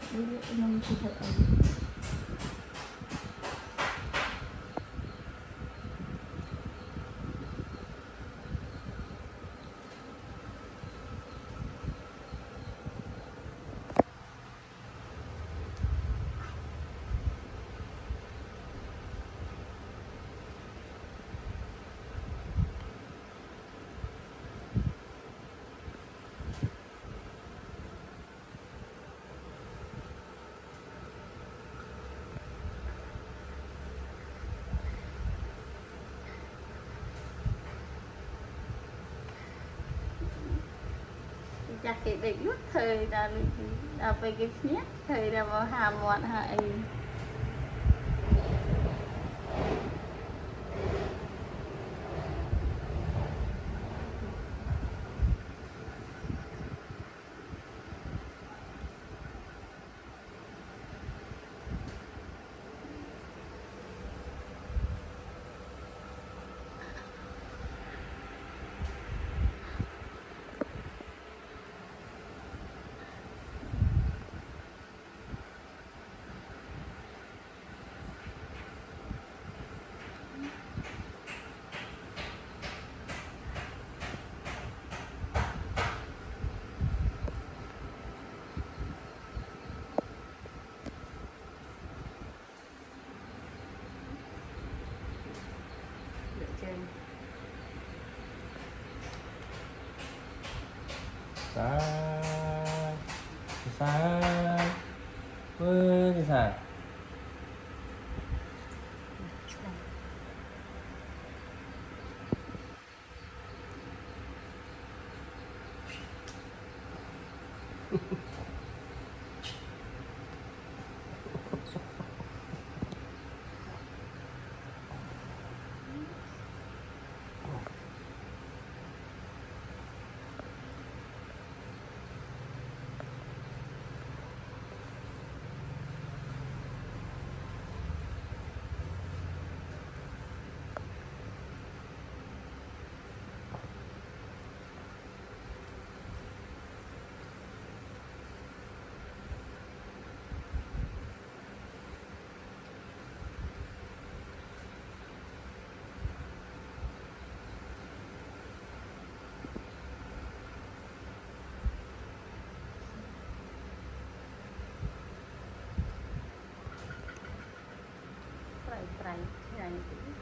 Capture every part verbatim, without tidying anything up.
nông thị thực chắc cái định lúc thời là là về cái nhé thời là vào hàm bọn hại Sai sai ơi thì sai Trái này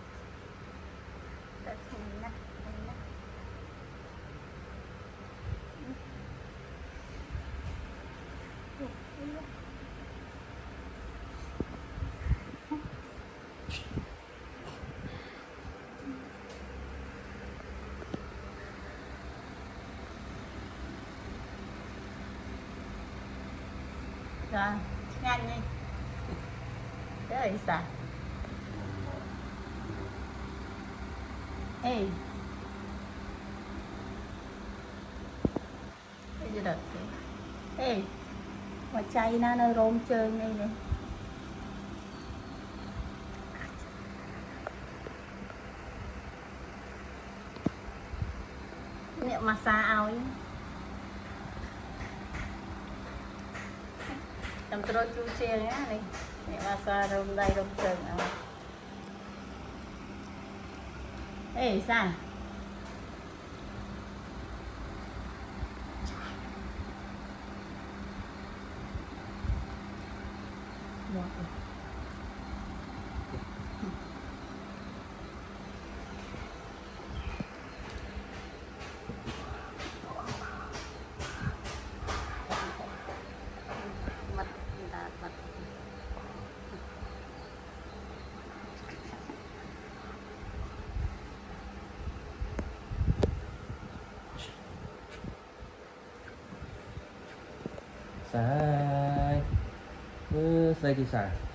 đã không nát nát rồi nhanh đi đấy sao ê bây giờ đợt ê mà chay nó nơi rôm chơi ngay này niệm massage ao ấy làm tôi chu chia nhá này niệm massage rôm đây rôm chơi nào ê sao sai ơ sai thì sai